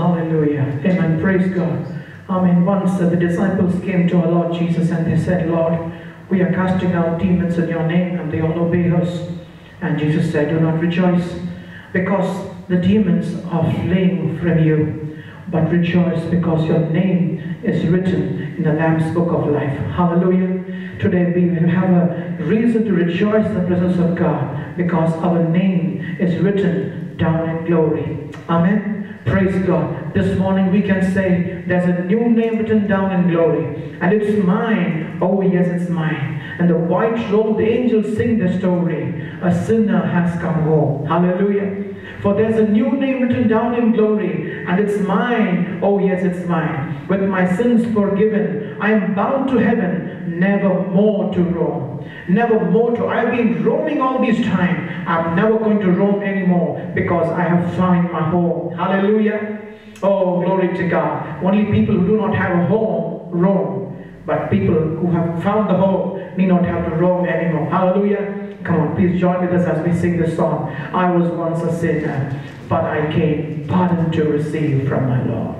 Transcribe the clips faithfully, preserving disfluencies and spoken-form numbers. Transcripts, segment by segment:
Hallelujah. Amen. Praise God. Amen. Once uh, the disciples came to our Lord Jesus and they said, Lord, we are casting out demons in your name, and they all obey us. And Jesus said, do not rejoice because the demons are fleeing from you, but rejoice because your name is written in the Lamb's book of life. Hallelujah. Today we will have a reason to rejoice in the presence of God because our name is written down in glory. Amen. Praise God. This morning we can say there's a new name written down in glory, and it's mine. Oh yes, it's mine. And the white-robed angels sing the story. A sinner has come home. Hallelujah. For there's a new name written down in glory, and it's mine. Oh yes, it's mine. With my sins forgiven, I am bound to heaven, never more to roam. Never more to, I've been roaming all this time. I'm never going to roam anymore because I have found my home. Hallelujah. Oh, glory to God. Only people who do not have a home roam. But people who have found the home need not have to roam anymore. Hallelujah. Come on, please join with us as we sing this song. I was once a sinner, but I came pardon to receive from my Lord.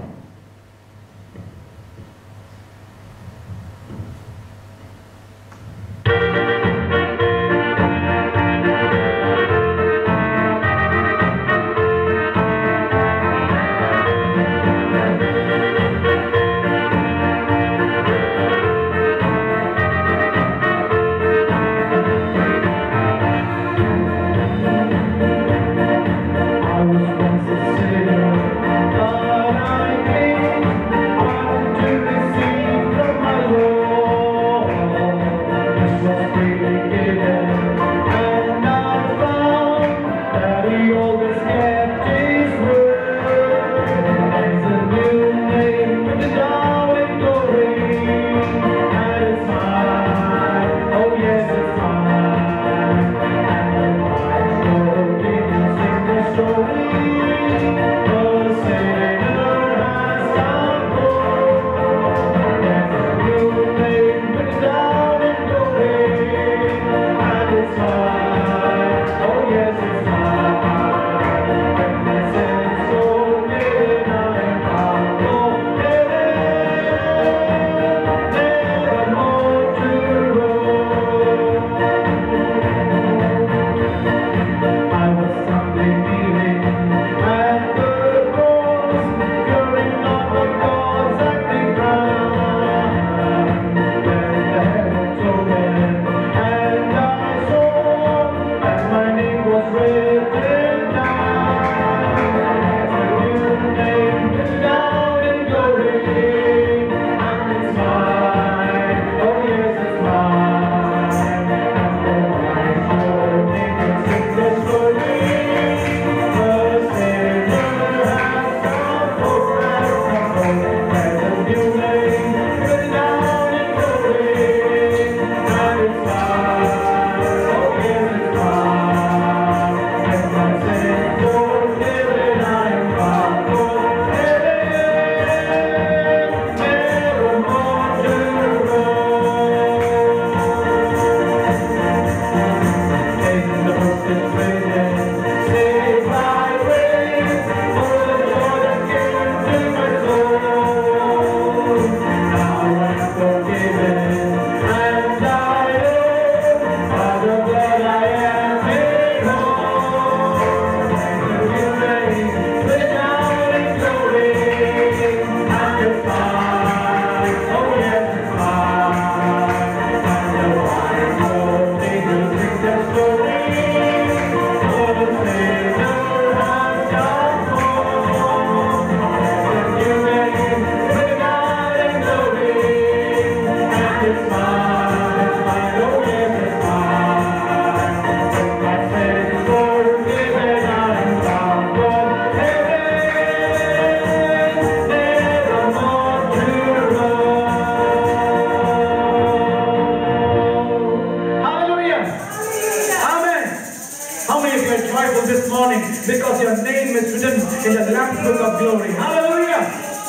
Because your name is written in the Lamb's book of glory. Hallelujah.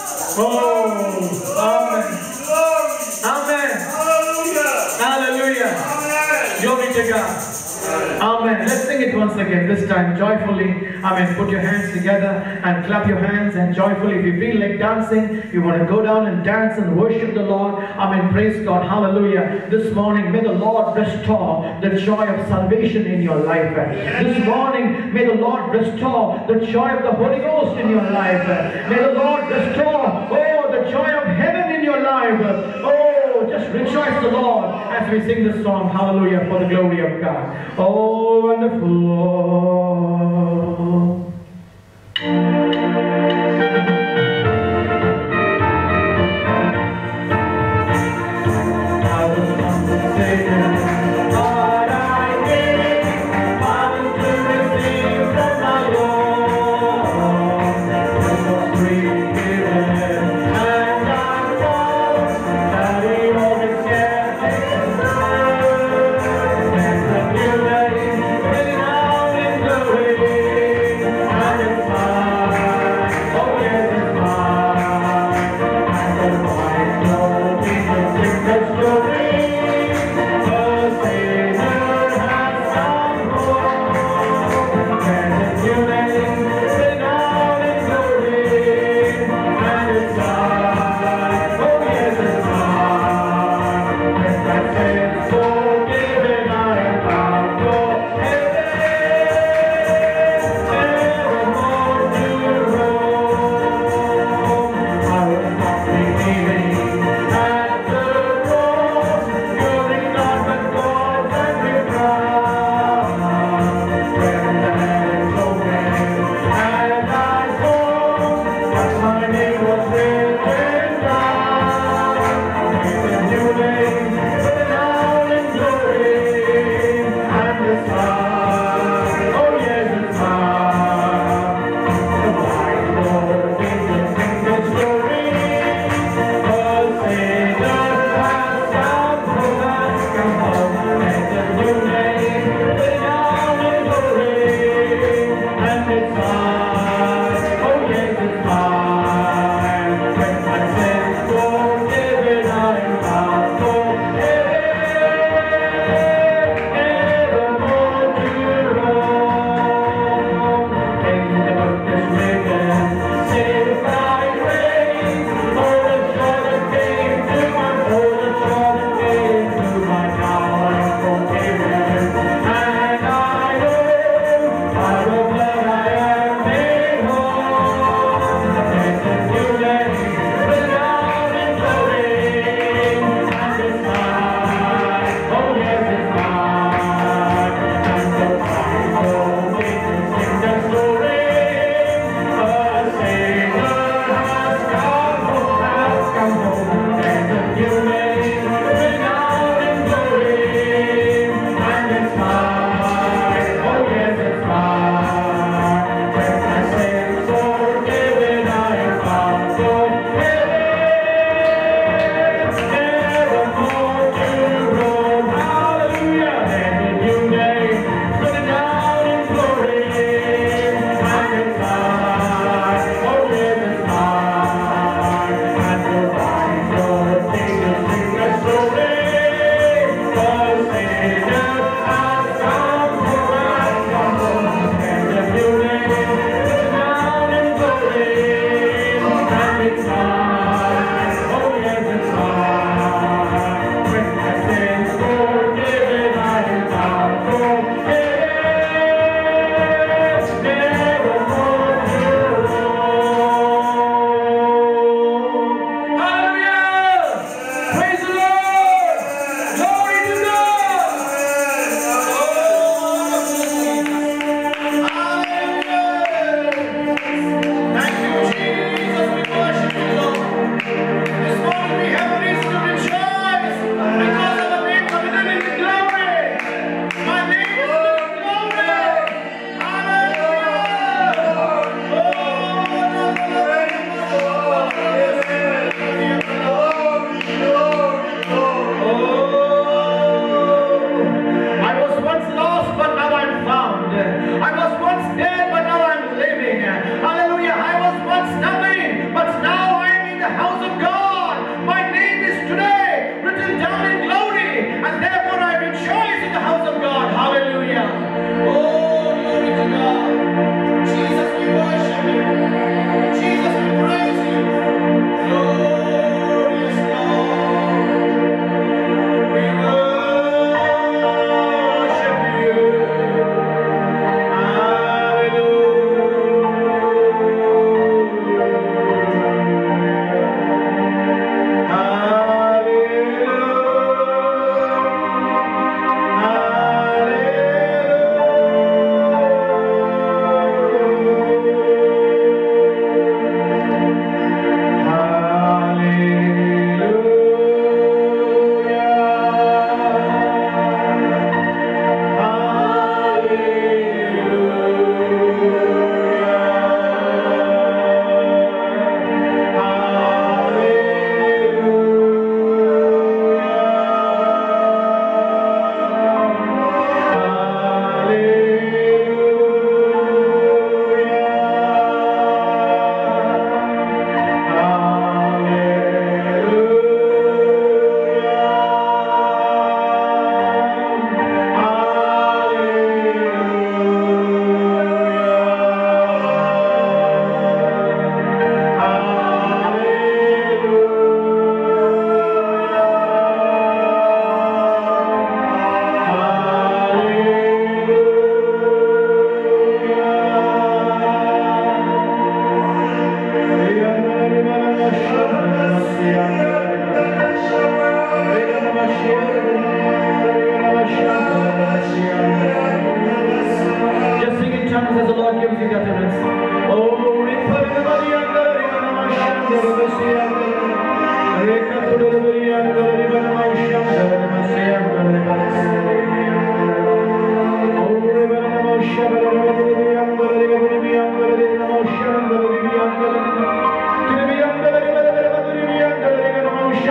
Oh, amen. Amen. Hallelujah. Hallelujah. Glory to God. Amen. Let's sing it once again, this time joyfully. Amen. Put your hands together and clap your hands and joyfully. If you feel like dancing, you want to go down and dance and worship the Lord. Amen. Praise God. Hallelujah. This morning, may the Lord restore the joy of salvation in your life. This morning, may the Lord restore the joy of the Holy Ghost in your life. May the Lord restore, oh, the joy of heaven in your life. Oh, just rejoice the Lord as we sing this song. Hallelujah, for the glory of God. Oh, wonderful. Glory.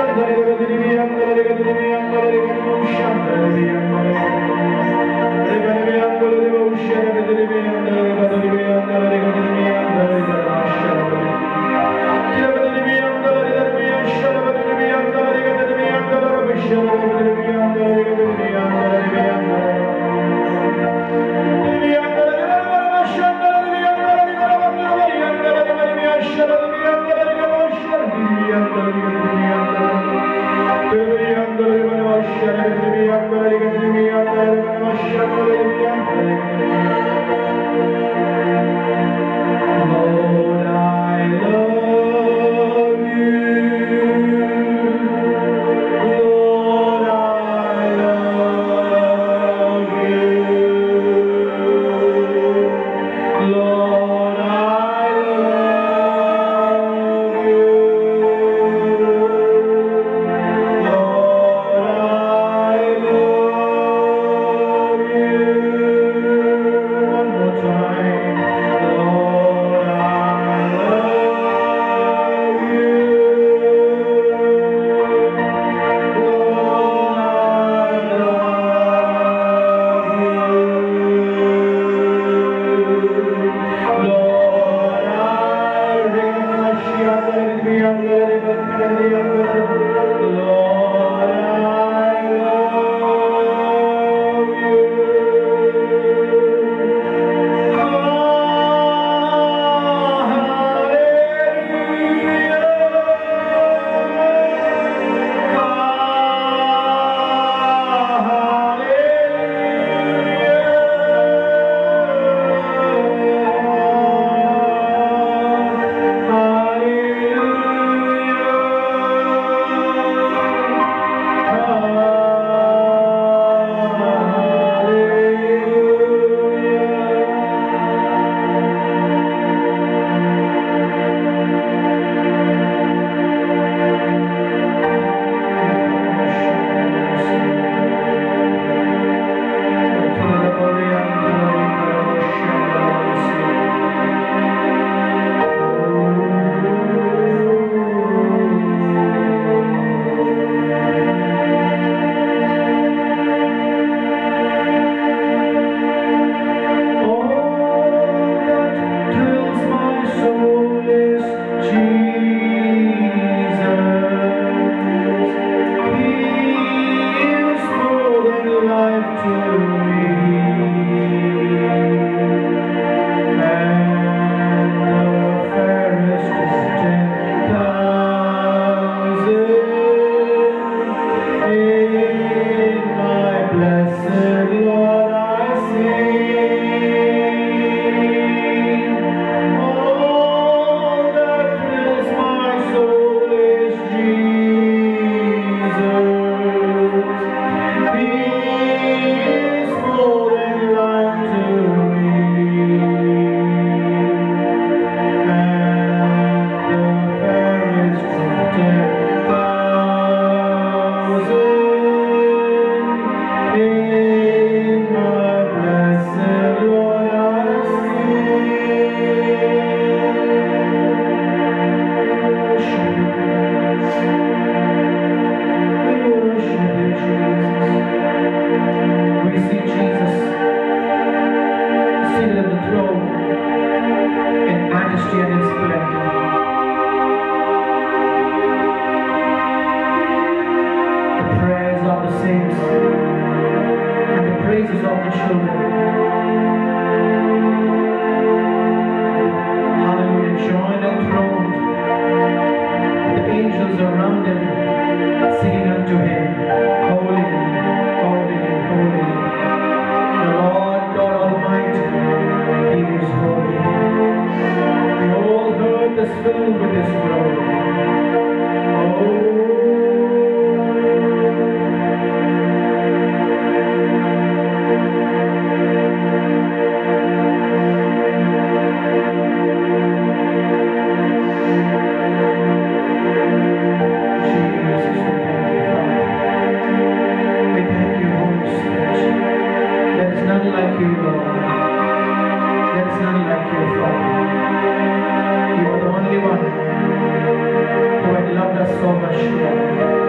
so much love.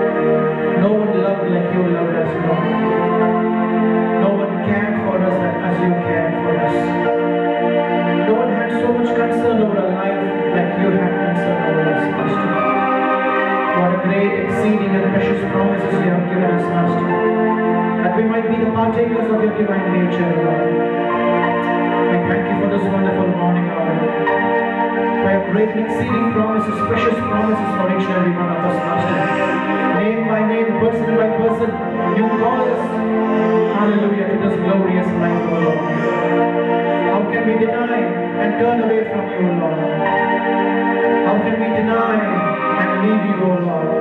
precious promises you have given us, Master, that we might be the partakers of your divine nature, Lord. I thank you for this wonderful morning, Lord, for your great and exceeding promises, precious promises for each and every one of us, Master. Name by name, person by person, you call us, hallelujah, to this glorious life, O Lord. How can we deny and turn away from you, Lord? How can we deny and leave you, O Lord?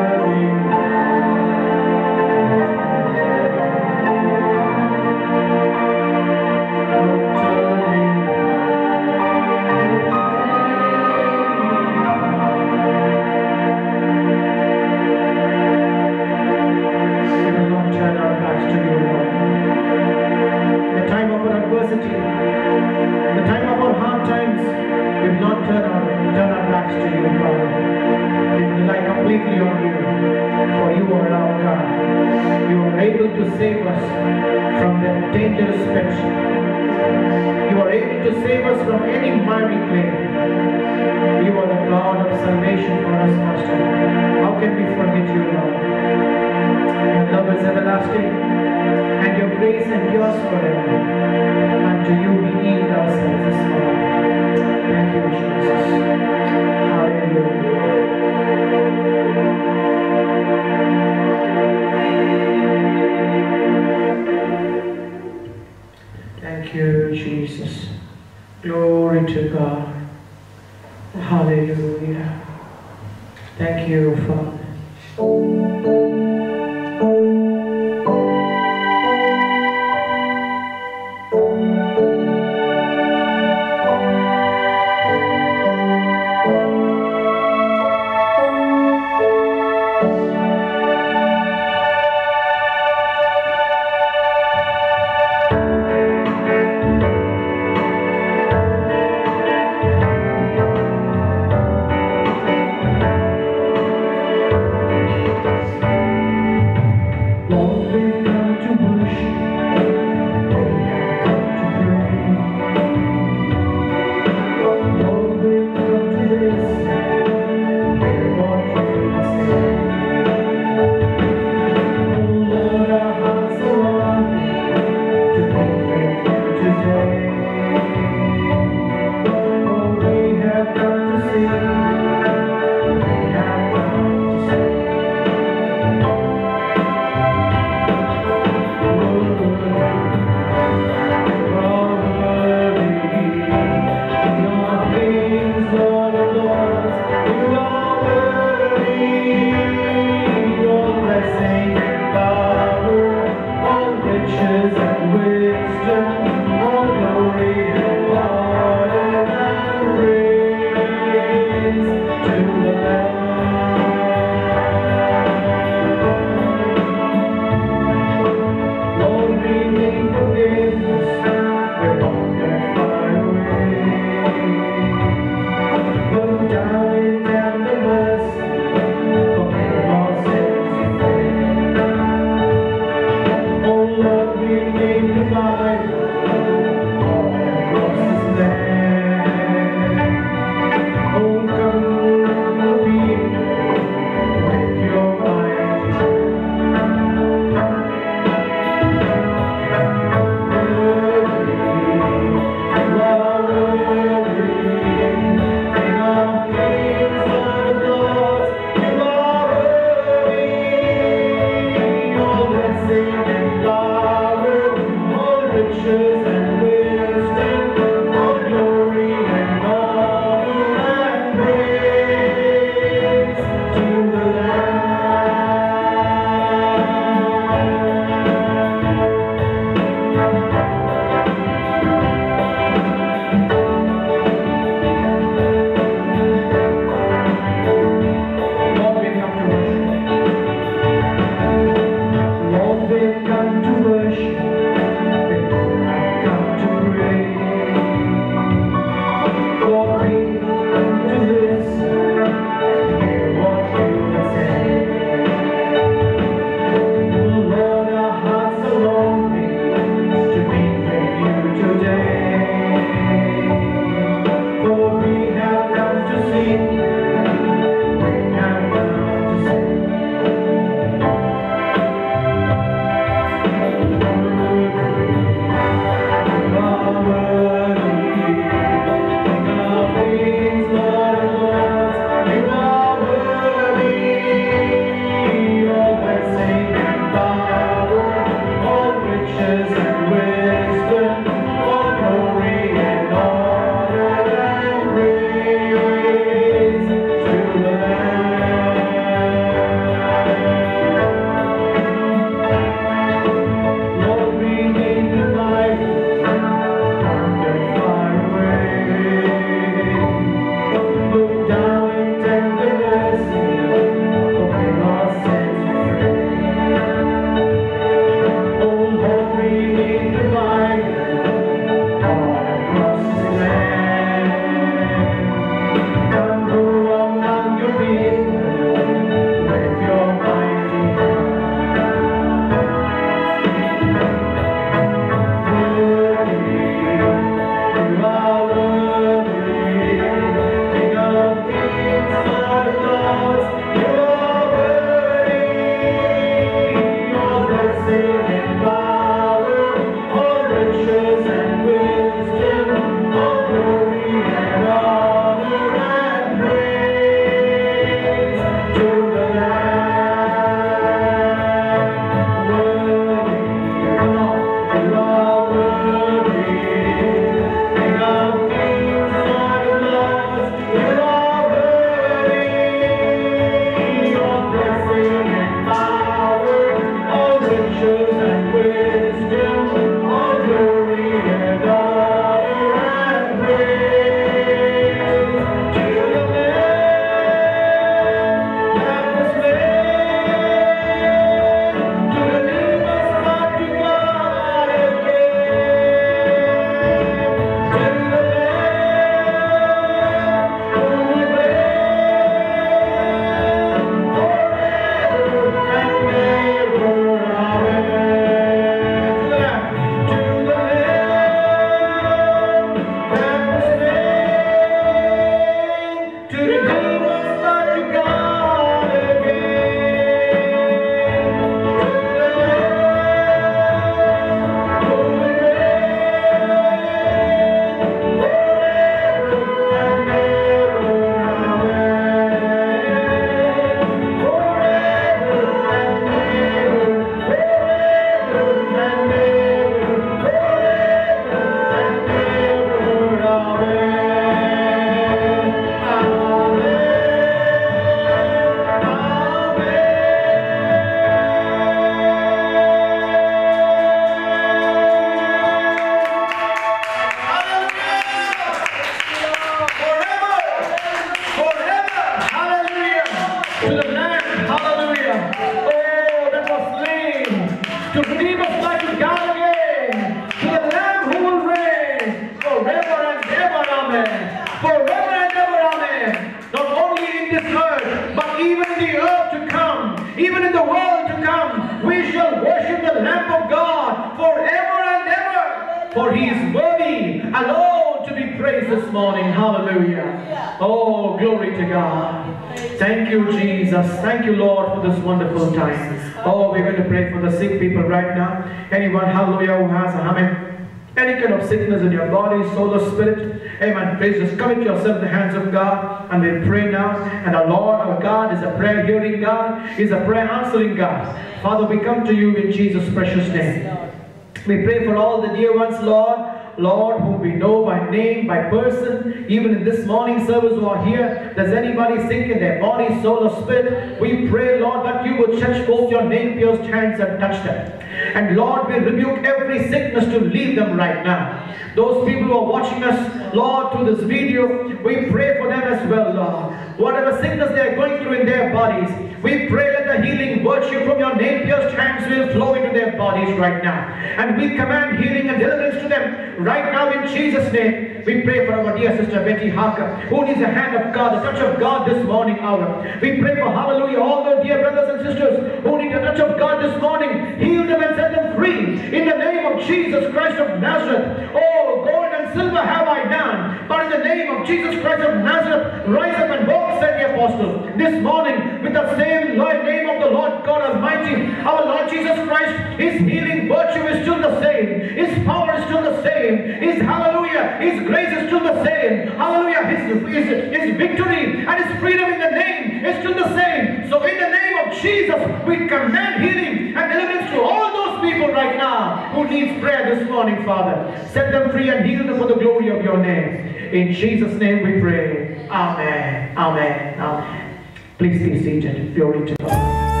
to the Lamb, hallelujah, oh, that was slain to redeem us back to God again, to the Lamb who will reign forever and ever, amen, forever and ever, amen, not only in this earth, but even in the earth to come, even in the world to come, we shall worship the Lamb of God forever and ever, for He is worthy alone to be praised this morning, hallelujah. Oh, glory to God. Thank you, Jesus. Thank you, Lord, for this wonderful time. Oh, we're going to pray for the sick people right now. Anyone, hallelujah, who has, amen, any kind of sickness in your body, soul or spirit, amen, please just commit yourself in the hands of God, and we'll pray now. And our Lord, our God, is a prayer hearing God, is a prayer answering God. Father, we come to you in Jesus' precious name. We pray for all the dear ones, Lord, Lord, whom we know by name, by person, even in this morning service who are here. Does anybody sick in their body, soul or spirit? We pray, Lord, that you would touch both your nail-pierced hands and touch them. And Lord, we rebuke every sickness to leave them right now. Those people who are watching us, Lord, through this video, we pray for them as well, Lord. Whatever sickness they are going through in their bodies, we pray that the healing virtue from your nail-pierced hands will flow into their bodies right now. And we command healing and deliverance to them right now in Jesus' name. We pray for our dear sister Betty Harker, who needs the hand of God, the touch of God this morning hour. We pray for, hallelujah, all those dear brothers and sisters who need the touch of God this morning. Heal them and set them free in the name of Jesus Christ of Nazareth. Oh, gold and silver have I none, but in the name of Jesus Christ of Nazareth, rise up and walk, said the apostle. This morning, with the same name of the Lord God Almighty, our Lord Jesus Christ, His healing virtue is still the same. His power is still the same. His, hallelujah, His grace is still the same. Hallelujah, His, his, his victory and His freedom in the name is still the same. So in the name of Jesus, we command healing and deliverance to all those people right now who needs prayer this morning, Father. Set them free and heal them for the glory of your name. In Jesus' name we pray. Amen. Amen. Amen. Please be seated. Glory to God.